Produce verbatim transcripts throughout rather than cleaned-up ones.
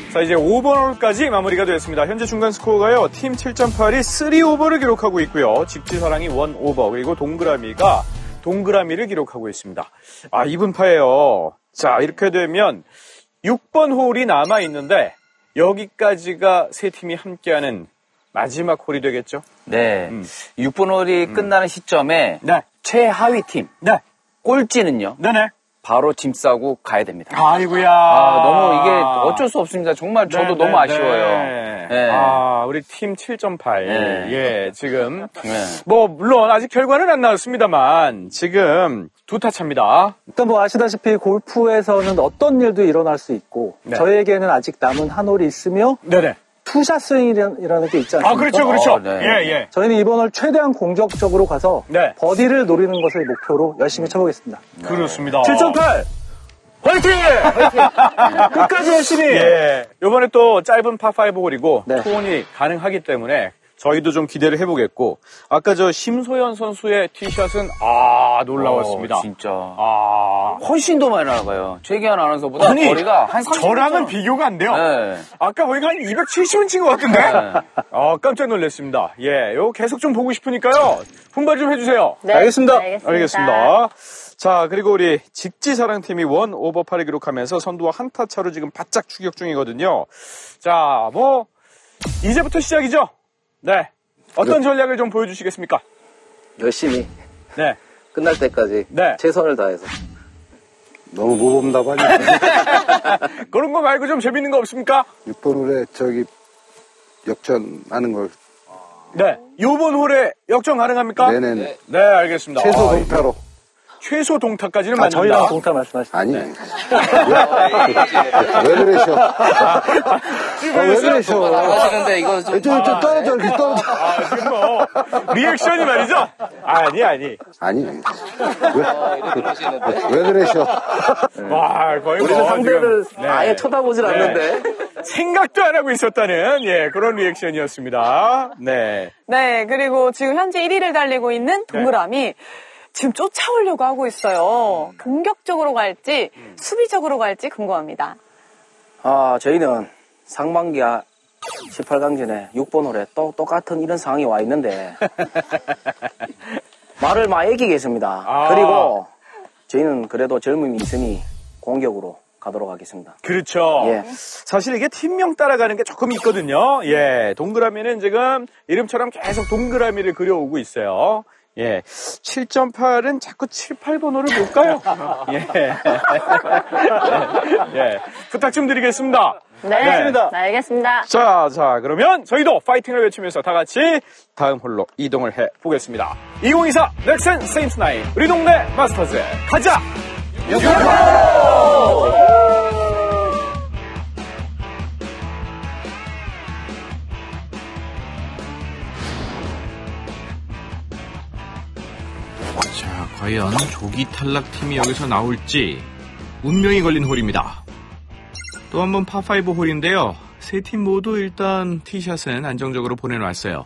자, 이제 오 번 홀까지 마무리가 되었습니다. 현재 중간 스코어가요. 팀 칠 점 팔이 삼 오버를 기록하고 있고요. 직지사랑이 일 오버, 그리고 동그라미가 동그라미를 기록하고 있습니다. 아, 이분파예요. 자, 이렇게 되면 육 번 홀이 남아있는데 여기까지가 세 팀이 함께하는 마지막 홀이 되겠죠? 네. 음. 육 번 홀이 음. 끝나는 시점에 네. 최하위 팀, 네. 꼴찌는요. 네네. 바로 짐 싸고 가야 됩니다. 아이고야. 아, 너무 이게 어쩔 수 없습니다. 정말 저도 네, 너무 네, 아쉬워요. 네. 네. 아, 우리 팀 칠 점 팔. 네. 예, 지금. 네. 뭐, 물론 아직 결과는 안 나왔습니다만, 지금 두 타 차입니다. 일단 뭐 아시다시피 골프에서는 어떤 일도 일어날 수 있고, 네. 저에게는 아직 남은 한 홀이 있으며, 네네. 투샷 스윙이라는 게 있지 않습니까? 아, 그렇죠, 그렇죠. 어, 네. 예, 예. 저희는 이번 홀 최대한 공격적으로 가서, 네. 버디를 노리는 것을 목표로 열심히 쳐보겠습니다. 그렇습니다. 칠 점 팔! 화이팅! 끝까지 열심히! 예. 요번에 또 짧은 파오 홀이고, 네. 투혼이 가능하기 때문에, 저희도 좀 기대를 해보겠고, 아까 저 심소연 선수의 티샷은, 아, 놀라웠습니다. 어, 진짜. 아. 훨씬 더 많이 나가요. 최기한 아나운서보다 아니, 거리가 한 삼십 미터. 저랑은 비교가 안 돼요. 네. 아까 보니까 한 이백칠십은 친 것 같은데? 네. 아, 깜짝 놀랐습니다. 예, 요 계속 좀 보고 싶으니까요. 분발 좀 해주세요. 네, 알겠습니다. 알겠습니다. 알겠습니다. 자, 그리고 우리 직지사랑팀이 원 오버 팔을 기록하면서 선두와 한타 차로 지금 바짝 추격 중이거든요. 자, 뭐, 이제부터 시작이죠? 네. 어떤 전략을 좀 보여주시겠습니까? 열심히 네. 끝날 때까지 네. 최선을 다해서. 너무 무겁다고 하니까. 그런 거 말고 좀 재밌는 거 없습니까? 육 번 홀에 저기 역전하는 걸. 네. 요번 홀에 역전 가능합니까? 네네네. 네, 알겠습니다. 최소 아, 동타로. 최소 동타까지는 아, 맞는다. 저희랑 동타 말씀하시죠. 아니. 왜, 왜 그러셔? 아, 왜 그러셔? 하시는데 이거 좀. 저, 저 떨어져, 이렇게 떨어져. 아, 지금 뭐, 리액션이 말이죠? 아니, 아니. 아니. 왜, 왜 그러셔? 와, 거의 우리는 뭐 상대를 지금, 네. 아예 쳐다보질 네. 않는데. 생각도 안 하고 있었다는, 예, 그런 리액션이었습니다. 네. 네, 그리고 지금 현재 일 위를 달리고 있는 동그라미 지금 쫓아오려고 하고 있어요. 공격적으로 갈지 수비적으로 갈지 궁금합니다. 아, 저희는 상반기 십팔 강전에 육 번 홀에 또 똑같은 이런 상황이 와 있는데 말을 많이 애기겠습니다. 아. 그리고 저희는 그래도 젊음이 있으니 공격으로 가도록 하겠습니다. 그렇죠. 예. 사실 이게 팀명 따라가는 게 조금 있거든요. 예. 동그라미는 지금 이름처럼 계속 동그라미를 그려오고 있어요. 예. 칠 점 팔은 자꾸 칠, 팔 번호를 볼까요? 예. 예. 부탁 좀 드리겠습니다. 네, 알겠습니다. 알겠습니다. 자, 자, 그러면 저희도 파이팅을 외치면서 다 같이 다음 홀로 이동을 해 보겠습니다. 이천이십사 넥센 세인트 나인 우리 동네 마스터즈 가자! 자, 과연 조기 탈락팀이 여기서 나올지 운명이 걸린 홀입니다. 또 한 번 파오 홀인데요. 세 팀 모두 일단 티샷은 안정적으로 보내놨어요.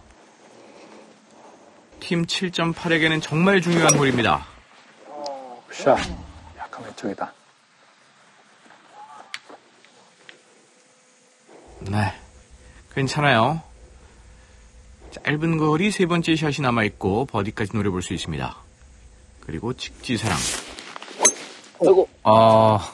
팀 칠 점 팔에게는 정말 중요한 홀입니다. 샷. 약간 왼쪽이다. 네, 괜찮아요. 짧은 거리 세 번째 샷이 남아있고 버디까지 노려볼 수 있습니다. 그리고 직지사랑. 아이고. 아,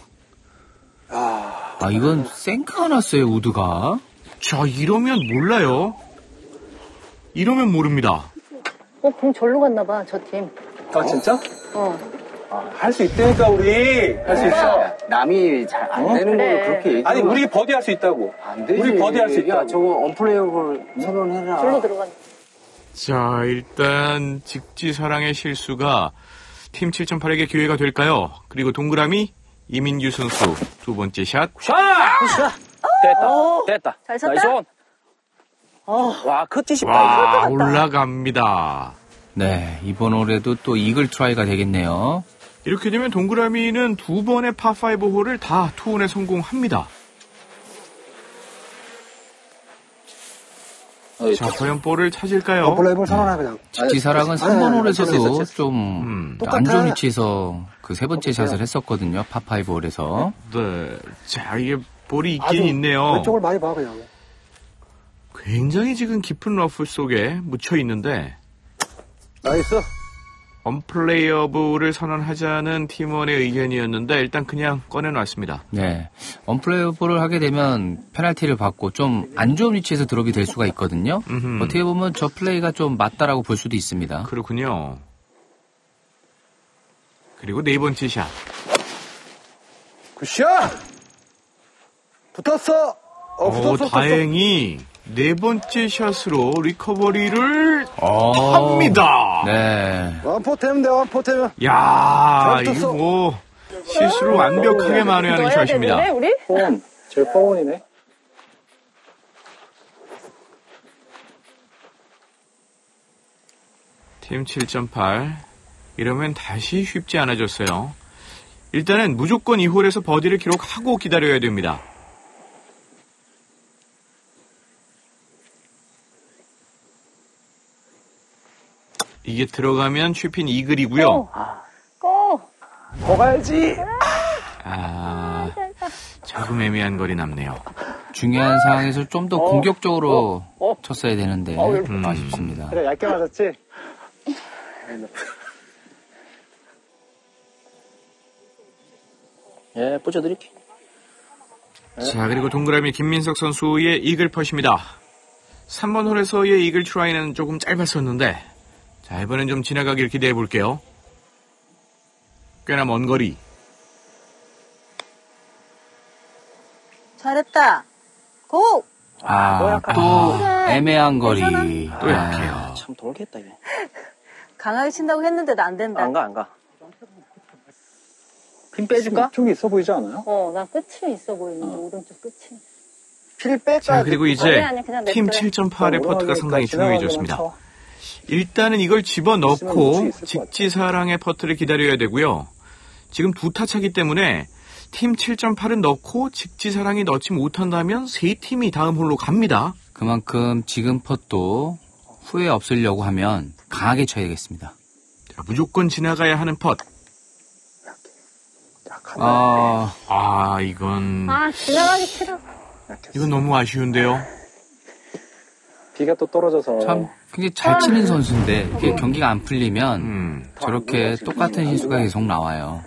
아, 이건 생크가 났어요, 우드가. 자, 이러면 몰라요. 이러면 모릅니다. 어, 공 절로 갔나 봐, 저 팀. 아, 진짜? 어. 아, 할 수 있다니까, 우리. 할 수 있어. 남이 잘 안 되는 그래. 걸 그렇게 얘기해. 아니, 우리 버디 할 수 있다고. 안 되지. 우리 버디 할 수 있다고. 야, 저거 언플레이어블 선언해라. 절로 들어갔네. 자, 일단 직지사랑의 실수가 팀 칠 점 팔에게 기회가 될까요? 그리고 동그라미 이민규 선수 두 번째 샷. 샷! 됐다. 오. 됐다. 잘 쳤다? 나이스 온. 와, 커트 싶다. 와, 올라갑니다. 네, 이번 홀에도 또 이글 트라이가 되겠네요. 이렇게 되면 동그라미는 두 번의 파오 홀을 다 투혼에 성공합니다. 자, 과연 볼을 찾을까요? 어, 플레이볼 선언하 그냥. 직지사랑은 아니, 삼 번 아니, 홀에서도 됐어, 됐어. 좀 음. 안 좋은 똑같아. 위치에서 그 세 번째 샷을 했었거든요. 파오 홀에서. 네. 자, 이게 볼이 있긴 있네요. 왼쪽을 많이 봐, 그냥. 굉장히 지금 깊은 러프 속에 묻혀 있는데 나이스. 언플레이어블을 선언하자는 팀원의 의견이었는데 일단 그냥 꺼내놨습니다. 네. 언플레이어블을 하게 되면 페널티를 받고 좀 안 좋은 위치에서 드롭이 될 수가 있거든요. 음흠. 어떻게 보면 저 플레이가 좀 맞다라고 볼 수도 있습니다. 그렇군요. 그리고 네 번째 샷. 굿샷! 붙었어! 어, 오, 붙었어, 붙었어. 다행히 네 번째 샷으로 리커버리를 어. 합니다. 네. 완포 되면 돼, 완포 되면. 야, 잘 이거 떴어. 뭐 실수로 완벽하게 만회하는 넣어야 샷입니다. 되는데, 우리? 포원. 제 포원이네. 팀 칠 점 팔. 이러면 다시 쉽지 않아졌어요. 일단은 무조건 이 홀에서 버디를 기록하고 기다려야 됩니다. 이게 들어가면 취핀 이글이고요. 고! 더 가야지. 아, 조금 애매한 거리 남네요. 중요한 상황에서 좀 더 어, 공격적으로 어, 어. 쳤어야 되는데 어, 음, 아쉽습니다. 그래, 얇게 맞았지? 예, 붙여드릴게. 자, 그리고 동그라미 김민석 선수의 이글 펫입니다. 삼 번 홀에서의 이글 트라이는 조금 짧았었는데, 자, 이번엔 좀 지나가길 기대해 볼게요. 꽤나 먼 거리. 잘했다. 고! 아, 약간- 또 그래. 애매한 거리. 괜찮아. 또 약해요. 참 돌겠다, 이게. 강하게 친다고 했는데도 안 된다. 안 가, 안 가. 핀 빼줄까? 쪽이 있어 보이지 않아요? 어, 나 끝이 있어 보이는데, 오른쪽 끝이. 필 빼까. 자, 그리고 이제 아니, 아니, 그냥 팀 냅둬요. 칠 점 팔의 퍼트가 상당히 중요해졌습니다. 일단은 이걸 있으면 집어넣고 놓칠 수 있을 것 직지사랑의 퍼트를 기다려야 되고요. 지금 두 타 차기 때문에 팀 칠 점 팔은 넣고 직지사랑이 넣지 못한다면 세 팀이 다음 홀로 갑니다. 그만큼 지금 펫도 후회 없으려고 하면 강하게 쳐야 되겠습니다. 자, 무조건 지나가야 하는 펫. 아, 아, 이건 아, 지나가기 싫어. 이건 너무 아쉬운데요. 비가 또 떨어져서. 참 굉장히 잘 치는 선수인데 이게 경기가 안 풀리면 음, 저렇게 똑같은 실수가 계속 나와요.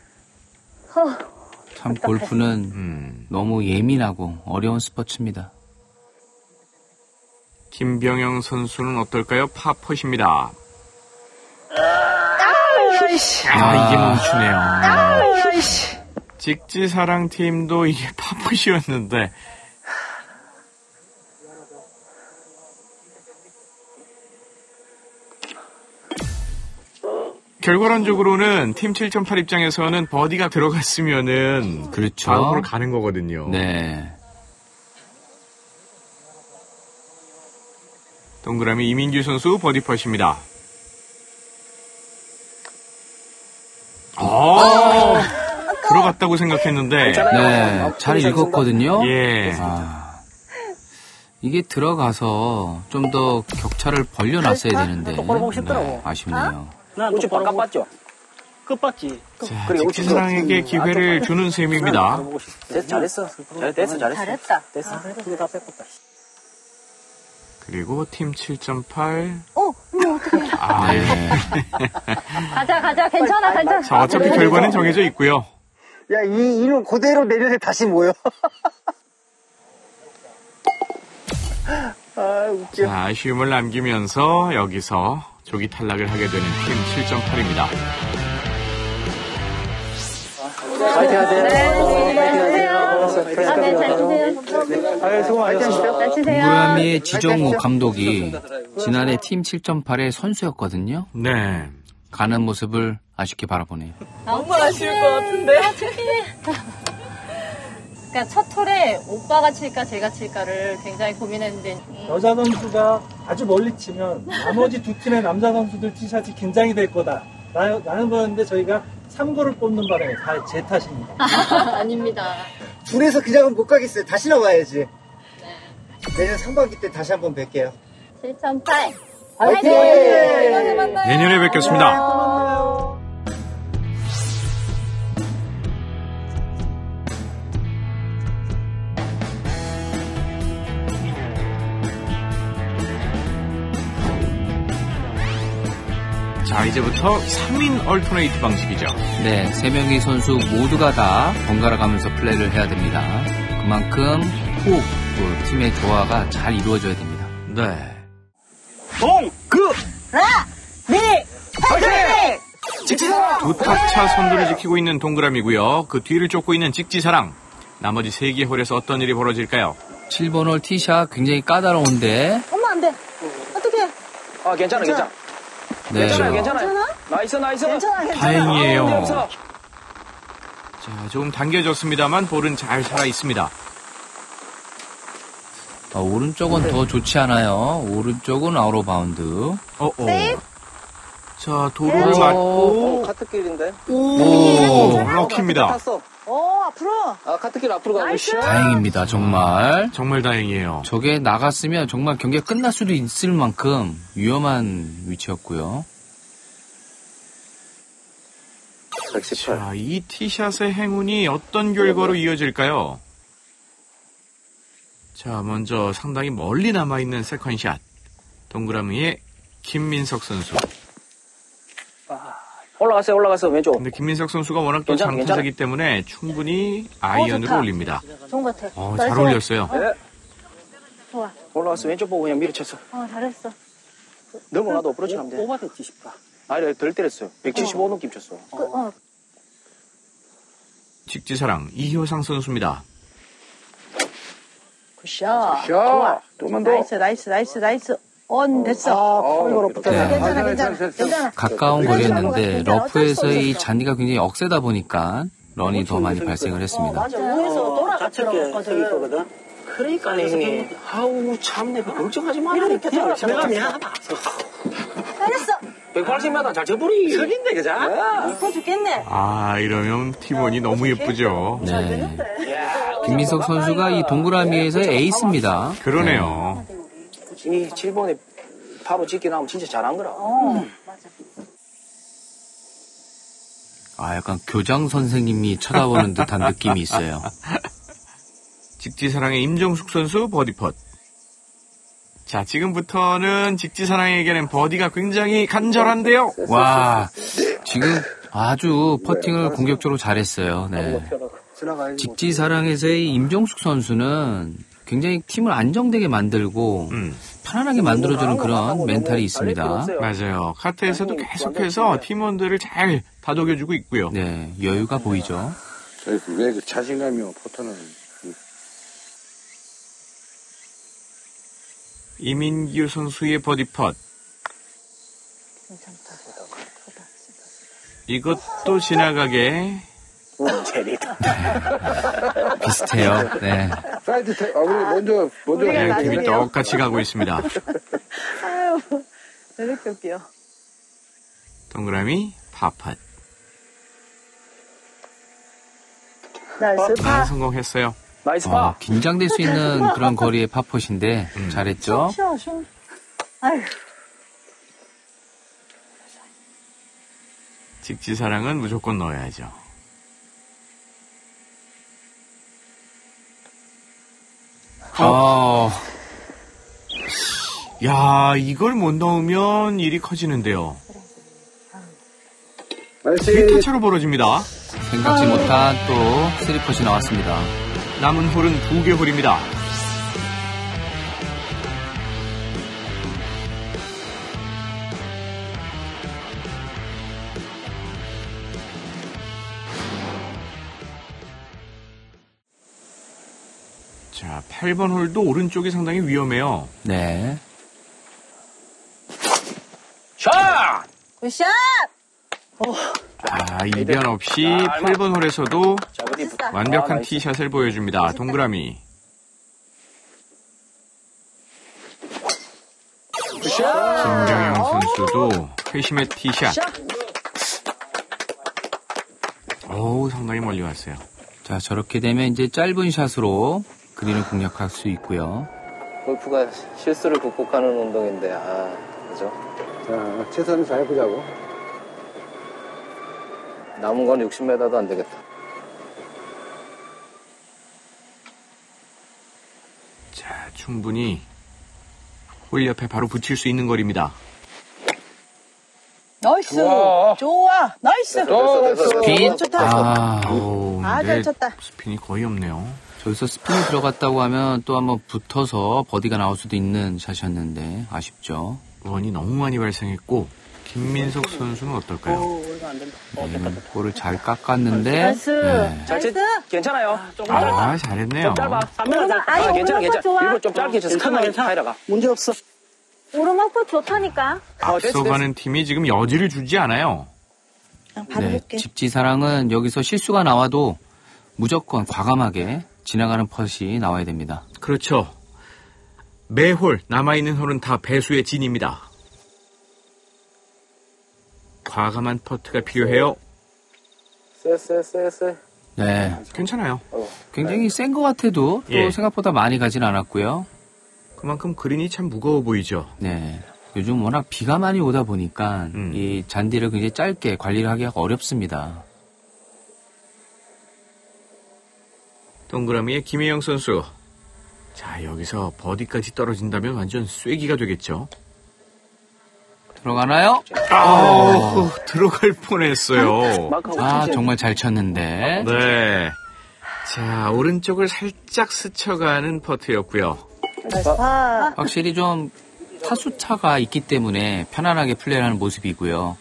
참 골프는 음. 너무 예민하고 어려운 스포츠입니다. 김병영 선수는 어떨까요? 파펫입니다. 아, 이게 멈추네요. 직지사랑 팀도 이게 파펫이었는데 결과론적으로는 팀 칠 점 팔 입장에서는 버디가 들어갔으면은 그렇죠. 다음으로 가는 거거든요. 네. 동그라미 이민규 선수 버디 펫입니다. 아, 들어갔다고 생각했는데 네, 잘 읽었거든요. 예. 아, 이게 들어가서 좀 더 격차를 벌려놨어야 되는데 똑바로 보고 싶더라고. 네, 아쉽네요. 우측 바깥 봤죠? 끝봤지. 자, 그래, 직지사랑에게 기회를 주는 셈입니다. 됐어, 잘했어. 잘, 됐어, 잘했어. 잘했다. 됐어. 두개 다 뺏었다. 그리고 팀 칠 점 팔. 어, 이거 어떡해. 아, 네. 가자, 가자. 괜찮아, 괜찮아. 자, 어차피 결과는 정해져 있고요. 야, 이, 이는 그대로 내년에 다시 모여. 아, 웃겨. 자, 아쉬움을 남기면서 여기서 조기 탈락을 하게 되는 팀 칠 점 팔입니다. 파이팅 하세요. 아, 네, 잘 치세요. 아유, 수고 많으셨습니다. 잘 치세요. 동그라미의 지정우 감독이 지난해 팀 칠 점 팔의 선수였거든요. 네. 가는 모습을 아쉽게 바라보네요. 너무 아쉬울 것 같은데. 그러니까 첫 홀에 오빠가 칠까 제가 칠까를 굉장히 고민했는데 여자 선수가 아주 멀리 치면 나머지 두 팀의 남자 선수들 티샷이 긴장이 될 거다. 라, 라는 거였는데 저희가 삼 구를 뽑는 바람에 다 제 탓입니다. 아닙니다. 둘에서 그냥은 못 가겠어요. 다시 나와야지. 내년 상반기 때 다시 한번 뵐게요. 칠 점 팔. 화이팅! 내년에 만나요. 내년에 뵙겠습니다. 만나요. 자, 이제부터 삼 인 얼터네이트 방식이죠. 네, 세 명의 선수 모두가 다 번갈아 가면서 플레이를 해야 됩니다. 그만큼 호흡, 그 팀의 조화가 잘 이루어져야 됩니다. 네. 두 탑차 선두를 지키고 있는 동그라미고요. 그 뒤를 쫓고 있는 직지사랑. 나머지 세 개 홀에서 어떤 일이 벌어질까요? 칠 번 홀 티샷 굉장히 까다로운데. 엄마 안 돼. 어떡해. 아, 괜찮아, 괜찮아. 네. 괜찮아요, 괜찮아요. 나이스, 나이스. 괜찮아, 괜찮아. 다행이에요. 어, 문제 없어. 자, 조금 당겨졌습니다만 볼은 잘 살아 있습니다. 아, 오른쪽은 더 좋지 않아요. 오른쪽은 아웃 오브 바운드. 어, 어. 자, 도로 맞고. 어, 카트길인데? 오, 럭키입니다. 탔어. 오, 앞으로. 아, 카트길 앞으로 가고 있어. 다행입니다, 정말. 정말 다행이에요. 저게 나갔으면 정말 경기가 끝날 수도 있을 만큼 위험한 위치였고요. 백십팔. 자, 이 티샷의 행운이 어떤 결과로 이어질까요? 자, 먼저 상당히 멀리 남아있는 세컨샷. 동그라미의 김민석 선수. 올라갔어요, 올라갔어요, 왼쪽. 근데 김민석 선수가 워낙 또 괜찮아, 장타자기 때문에 충분히 아이언으로 좋다. 올립니다. 좋은 것 같아. 어, 잘 올렸어요. 네. 좋아. 올라갔어, 왼쪽 보고 그냥 밀어쳤어. 어, 잘했어. 넘어가도 어프로치 하면 돼. 오바도 뒤집다. 아니, 덜 때렸어요. 백칠십오 느낌 쳤어. 그, 어. 직지사랑 이효상 선수입니다. 굿샷. 샷! 조금만 더. 나이스, 나이스, 나이스, 나이스. 온, 됐어. 어, 이거로 붙어. 네. 괜찮아, 괜찮아. 괜찮아. 가까운 거리였는데 러프에서의 잔디가 굉장히 억세다 보니까 런이 더 많이 발생을 어, 했습니다. 맞아. 우에서 돌아갔더라고. 거든. 그러니까 형이 아우 참 내가 걱정하지 마. 이렇게 내가 돌아가. 미안하다. 잘했어. 백팔십 미터 잘 쳐버리. 석인데 그자? 이뻐 죽겠네. 아, 이러면 팀원이 너무 예쁘죠. 네. 김민석 선수가 이 동그라미에서의 에이스입니다. 그러네요. 이 칠 번에 바로 찍게 나오면 진짜 잘한 거라. 어, 맞아. 아, 약간 교장 선생님이 쳐다보는 듯한 느낌이 있어요. 직지사랑의 임정숙 선수 버디펫. 자, 지금부터는 직지사랑에게는 버디가 굉장히 간절한데요. 와, 지금 아주 퍼팅을 공격적으로 잘했어요. 네. 직지사랑에서의 임정숙 선수는 굉장히 팀을 안정되게 만들고 음, 편안하게 만들어주는 그런 멘탈이 있습니다. 맞아요. 카트에서도 계속해서 팀원들을 잘 다독여주고 있고요. 네, 여유가 보이죠. 왜 그 자신감이요, 포터는. 이민규 선수의 버디펫. 이것도 지나가게 비슷해요. 네. 사이드 태, 아, 우리 먼저, 먼저. 네, 팀이 똑같이 가고 있습니다. 아유, 왜 이렇게 웃겨. 동그라미 파펫. 나이스 아, 파. 성공했어요. 나이스 어, 파. 긴장될 수 있는 그런 거리의 파펫인데 음. 잘했죠. 쉬어, 쉬어. 아유. 직지사랑은 무조건 넣어야죠. 어, 야, 이걸 못 넣으면 일이 커지는데요. 나이스. 차로 벌어집니다. 생각지 못한 또 쓰리퍼시 나왔습니다. 남은 홀은 두 개 홀입니다. 자, 팔 번 홀도 오른쪽이 상당히 위험해요. 네. 샷! 굿샷! 아, 이변 없이 팔 번 홀에서도 자, 어디 붙- 완벽한 아, 나이스. 티샷을 보여줍니다. 동그라미. 김경영 선수도 회심의 티샷. 오, 상당히 멀리 왔어요. 자, 저렇게 되면 이제 짧은 샷으로 그린을 공략할 수 있고요. 골프가 실수를 극복하는 운동인데, 아, 그죠? 자, 최선을 다해보자고. 남은 건 육십 미터도 안 되겠다. 자, 충분히 홀 옆에 바로 붙일 수 있는 거리입니다. 나이스! 나이스. 좋아. 좋아. 나이스. 핀. 좋다. 아, 오, 아, 잘 쳤다. 스핀이 거의 없네요. 저기서 스핀이 들어갔다고 하면 또 한번 붙어서 버디가 나올 수도 있는 샷이었는데 아쉽죠. 원이 너무 많이 발생했고 김민석 선수는 어떨까요? 음, 볼을 잘 깎았는데 나이스. 네. 잘 쳤, 괜찮아요. 조금 아, 잘했네요. 좀 짧아. 삼 미터 오르막, 아니, 아, 괜찮아, 오르막 괜찮아. 좋아. 일부러 좀 짧게 쳤어. 괜찮아, 괜찮아. 타이라가. 문제 없어. 오르막도 좋다니까. 아, 됐어, 됐어. 앞서가는 팀이 지금 여지를 주지 않아요. 그냥 바로 네, 볼게. 집지사랑은 여기서 실수가 나와도 무조건 과감하게 지나가는 펫이 나와야 됩니다. 그렇죠. 매홀 남아있는 홀은 다 배수의 진입니다. 과감한 퍼트가 필요해요. 쎄, 쎄, 쎄, 쎄. 네, 괜찮아요. 굉장히 센 것 같아도 또 예. 생각보다 많이 가진 않았고요. 그만큼 그린이 참 무거워 보이죠. 네, 요즘 워낙 비가 많이 오다 보니까 음. 이 잔디를 굉장히 짧게 관리를 하기가 어렵습니다. 동그라미의 김혜영 선수. 자, 여기서 버디까지 떨어진다면 완전 쐐기가 되겠죠. 들어가나요? 아우, 들어갈 뻔했어요. 아, 정말 잘 쳤는데. 네. 자, 오른쪽을 살짝 스쳐가는 퍼트였고요. 아, 확실히 좀 타수차가 있기 때문에 편안하게 플레이를 하는 모습이고요.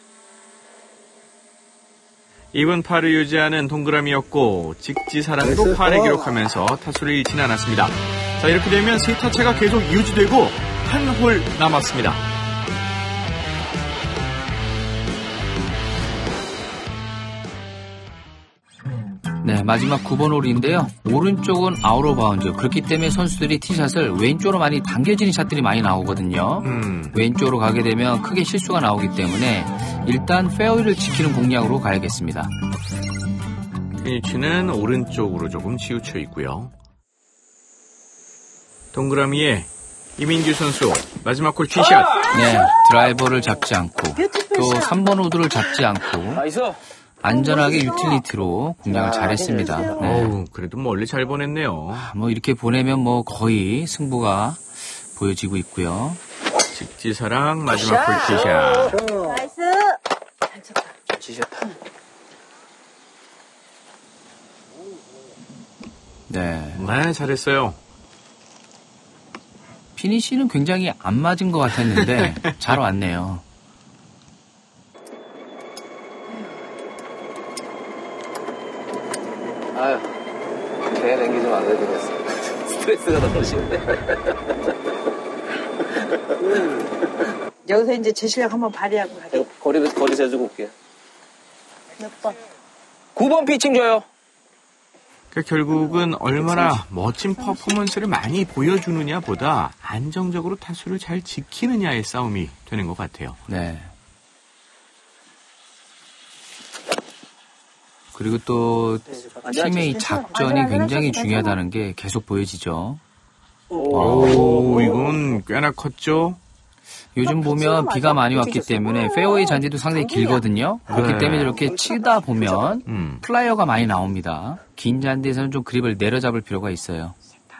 이번 파를 유지하는 동그라미였고 직지사랑도 파를 기록하면서 타수를 잃지는 않았습니다. 자, 이렇게 되면 세 타차가 계속 유지되고 한 홀 남았습니다. 네, 마지막 구 번 홀인데요. 오른쪽은 아웃 오브 바운드. 그렇기 때문에 선수들이 티샷을 왼쪽으로 많이 당겨지는 샷들이 많이 나오거든요. 음. 왼쪽으로 가게 되면 크게 실수가 나오기 때문에 일단 페어웨이를 지키는 공략으로 가야겠습니다. 피니치는 오른쪽으로 조금 치우쳐 있고요. 동그라미의 이민규 선수 마지막 홀 티샷. 네, 드라이버를 잡지 않고 또 삼 번 우드를 잡지 않고 나이스. 안전하게 유틸리티로 공략을 잘했습니다. 네. 어우, 그래도 멀리 잘 보냈네요. 뭐 이렇게 보내면 뭐 거의 승부가 보여지고 있고요. 직지사랑 마지막 홀 티샷. 나이스. 지셨다. 네, 네, 잘했어요. 피니시는 굉장히 안 맞은 것 같았는데 잘 왔네요. 아유, 개 냉기 좀 안 되겠어. 스트레스가 너무 심해. 여기서 이제 제 실력 한번 발휘하고 가게. 거리, 거리 재주고 올게요. 몇 번? 구 번 피칭 줘요. 그러니까 결국은 얼마나 멋진 퍼포먼스를 많이 보여주느냐 보다 안정적으로 타수를 잘 지키느냐의 싸움이 되는 것 같아요. 네. 그리고 또 팀의 이 작전이 굉장히 중요하다는 게 계속 보여지죠. 오, 이건 꽤나 컸죠? 요즘 보면 비가 많이 왔기 때문에 페어웨이 잔디도 상당히 길거든요. 그렇기 네. 때문에 이렇게 치다 보면 음. 플라이어가 많이 나옵니다. 긴 잔디에서는 좀 그립을 내려잡을 필요가 있어요.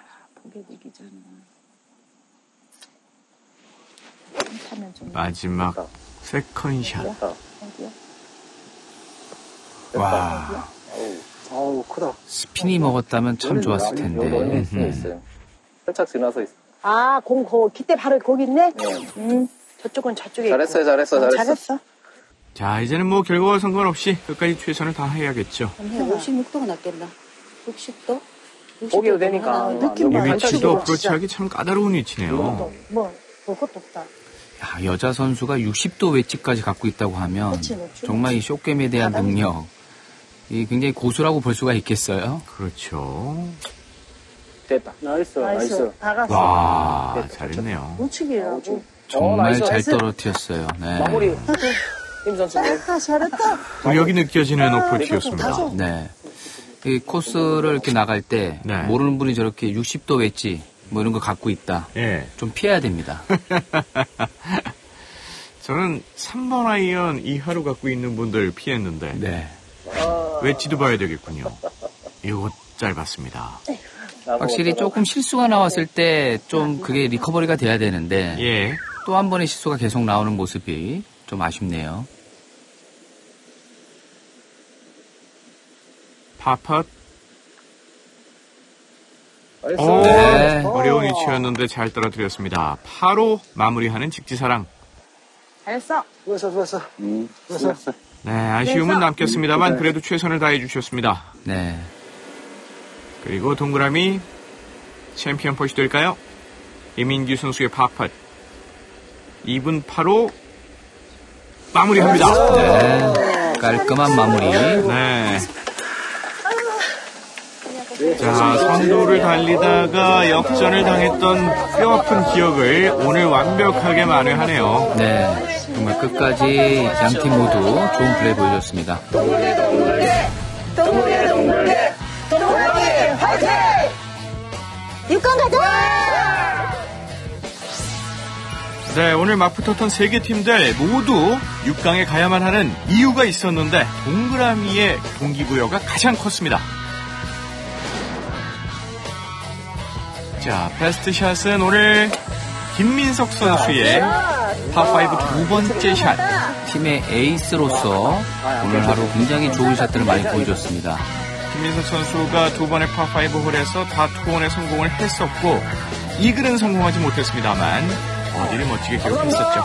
마지막 세컨샷. 와, 아우, 크다. 스핀이 먹었다면 참 좋았을 텐데. 있어요, 있어요. 살짝 지나서 있어. 아, 공, 거, 기대 바로 거기 있네? 네. 음, 저쪽은 저쪽에. 잘했어요, 있고. 잘했어, 어, 잘했어. 잘했어. 자, 이제는 뭐 결과와 상관없이 끝까지 최선을 다해야겠죠. 오십육 도가 낫겠나? 육십 도? 보기도 되니까. 아, 느낌 이 봐. 위치도 어프로치하기 참 까다로운 위치네요. 뭐, 볼 것도 없다. 야, 여자 선수가 육십 도 웨지까지 갖고 있다고 하면 그치, 그치. 정말 이 숏게임에 대한 능력, 이 굉장히 고수라고 볼 수가 있겠어요. 그렇죠. 됐다. 나이스, 나이스. 다 갔어. 와, 잘했네요. 우측이라고. 정말 나이스, 잘 나이스. 떨어뜨렸어요. 네. 마무리. 김 선수님. 잘했다, 잘했다. 구력이 느껴지는 어프로치였습니다. 네. 이 코스를 이렇게 나갈 때 네. 모르는 분이 저렇게 육십 도 웨지 뭐 이런 거 갖고 있다. 예. 좀 피해야 됩니다. 저는 삼 번 아이언 이하로 갖고 있는 분들 피했는데 네. 웨지도 봐야 되겠군요. 이거 짧았습니다. 확실히 조금 실수가 나왔을 때 좀 그게 리커버리가 돼야 되는데 예. 또 한 번의 실수가 계속 나오는 모습이 좀 아쉽네요. 파펫. 오, 네. 어려운 위치였는데 잘 떨어뜨렸습니다. 파로 마무리하는 직지사랑. 잘했어. 수고했어, 수고했어. 음, 수고했어. 네, 아쉬움은 남겠습니다만 그래도 최선을 다해 주셨습니다. 네. 그리고 동그라미 챔피언 펫이 될까요? 이민규 선수의 파펫. 이 분 파로 마무리합니다. 네. 깔끔한 마무리. 네. 자, 선두를 달리다가 역전을 당했던 뼈아픈 기억을 오늘 완벽하게 만회하네요. 네. 정말 끝까지 양팀 모두 좋은 플레이 보여줬습니다. 육 강 가자! 네, 오늘 맞붙었던 세 개 팀들 모두 육 강에 가야만 하는 이유가 있었는데 동그라미의 동기부여가 가장 컸습니다. 자, 베스트 샷은 오늘 김민석 선수의 파파이브 두 번째 샷. 팀의 에이스로서 오늘 하루 굉장히 좋은 샷들을 많이 보여줬습니다. 김민석 선수가 두 번의 파파이브 홀에서 다 투혼에 성공을 했었고 이글은 성공하지 못했습니다만 어디를 멋지게 기록했었죠.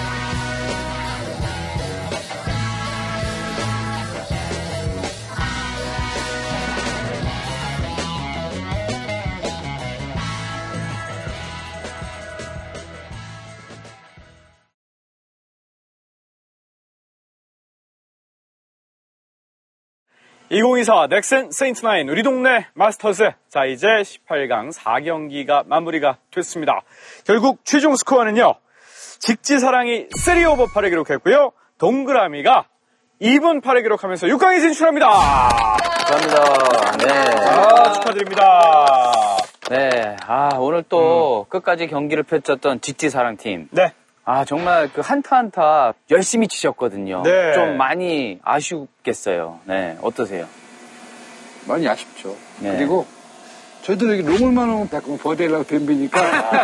이천이십사 넥센 세인트나인 우리 동네 마스터즈. 자, 이제 십팔 강 사 경기가 마무리가 됐습니다. 결국 최종 스코어는요. 직지사랑이 삼 오버 팔을 기록했고요. 동그라미가 이 분 팔을 기록하면서 육 강에 진출합니다. 감사합니다. 네. 아, 축하드립니다. 네. 아, 오늘 또 음. 끝까지 경기를 펼쳤던 직지사랑팀. 네. 아, 정말 그 한타 한타 열심히 치셨거든요. 네. 좀 많이 아쉽겠어요. 네. 어떠세요? 많이 아쉽죠. 네. 그리고 저희도 여기 롱을만 오면 자꾸 버디하려고 덤비니까.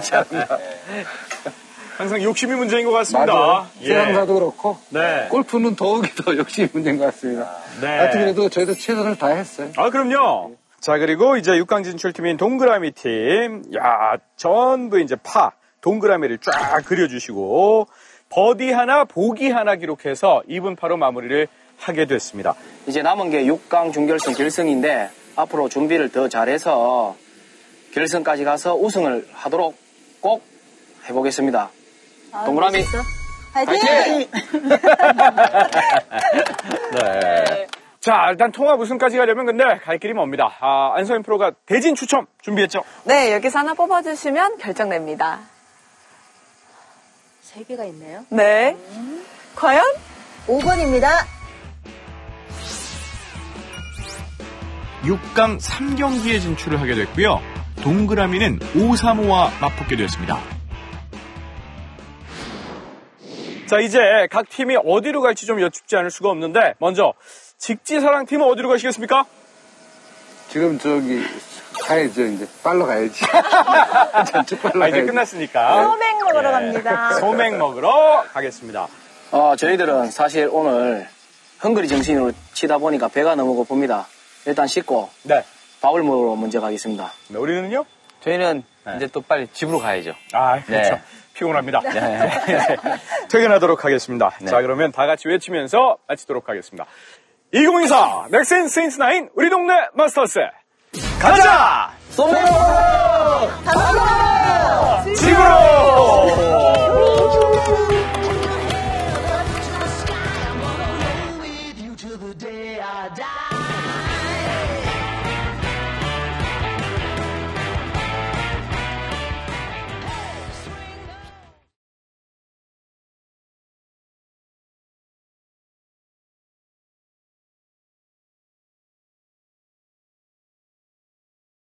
항상 욕심이 문제인 것 같습니다. 맞아요. 예. 세상사도 그렇고. 네. 골프는 더욱이 더 욕심이 문제인 것 같습니다. 네. 하여튼 그래도 저희도 최선을 다했어요. 아, 그럼요. 자, 그리고 이제 육 강 진출팀인 동그라미 팀. 야, 전부 이제 파, 동그라미를 쫙 그려주시고, 버디 하나, 보기 하나 기록해서 이 분 파로 마무리를 하게 됐습니다. 이제 남은 게 육 강 준결승 결승인데 앞으로 준비를 더 잘해서 결승까지 가서 우승을 하도록 꼭 해보겠습니다. 아, 동그라미 멋있어. 화이팅! 화이팅! 네. 자, 일단 통합 우승까지 가려면 근데 갈 길이 멉니다. 아, 안서연 프로가 대진 추첨 준비했죠? 네, 여기서 하나 뽑아주시면 결정됩니다. 세 개가 있네요. 네. 과연? 오 번입니다. 육 강 삼 경기에 진출을 하게 됐고요. 동그라미는 오삼오와 맞붙게 되었습니다. 자, 이제 각 팀이 어디로 갈지 좀 여쭙지 않을 수가 없는데 먼저 직지사랑 팀은 어디로 가시겠습니까? 지금 저기 가야죠. 이제 빨러 가야지. 전체 빨러 아, 이제 가야지. 끝났으니까 소맥 먹으러 갑니다. 소맥 먹으러 가겠습니다. 어, 저희들은 사실 오늘 헝그리 정신으로 치다 보니까 배가 너무 고픕니다. 일단 씻고 네. 밥을 먹으러 먼저 가겠습니다. 네, 우리는요? 저희는 네. 이제 또 빨리 집으로 가야죠. 아, 그렇죠. 네. 피곤합니다. 네. 퇴근하도록 하겠습니다. 네. 자, 그러면 다 같이 외치면서 마치도록 하겠습니다. 이천이십사 넥센 세인트나인 우리 동네 마스터스 가자! 소맥! 집으로!